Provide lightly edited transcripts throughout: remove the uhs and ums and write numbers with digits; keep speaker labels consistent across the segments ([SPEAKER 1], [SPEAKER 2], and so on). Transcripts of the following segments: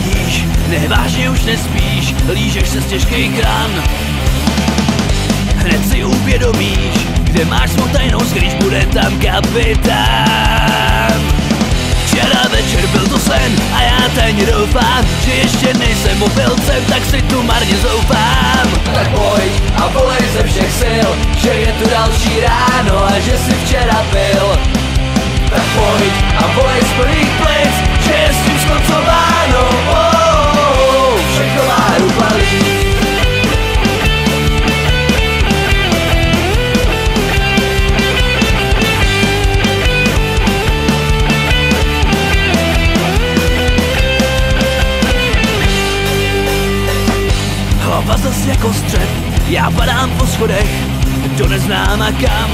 [SPEAKER 1] víš, nevážně už nespíš, lížeš se z těžkých ran. Hned si uvědomíš, kde máš svou tajnou skrýš, bude tam kapitán. Včera večer byl to sen a já tajně doufám, že ještě nejsem opilcem, tak si tu marně zoufám.
[SPEAKER 2] Tak pojď a volej ze všech sil, že je tu další ráno a že si včera pil. Tak pojď a volej z plných plic, že je s tím skoncováno. Všechno má rupalí.
[SPEAKER 1] Hlava zas jako střep, já padám po schodech do neznáma kam.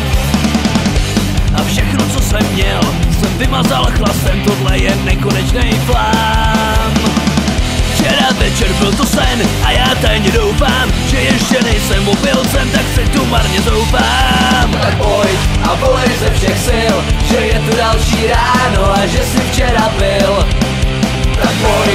[SPEAKER 1] A všechno, co jsem měl, jsem vymazal chlastem, tohle je nekonečnej flám. Včera večer byl to sen a já tajně doufám, že ještě nejsem opilcem, tak si tu marně zoufám.
[SPEAKER 2] Tak pojď a volej ze všech sil, že je tu další ráno a že si včera pil. Tak pojď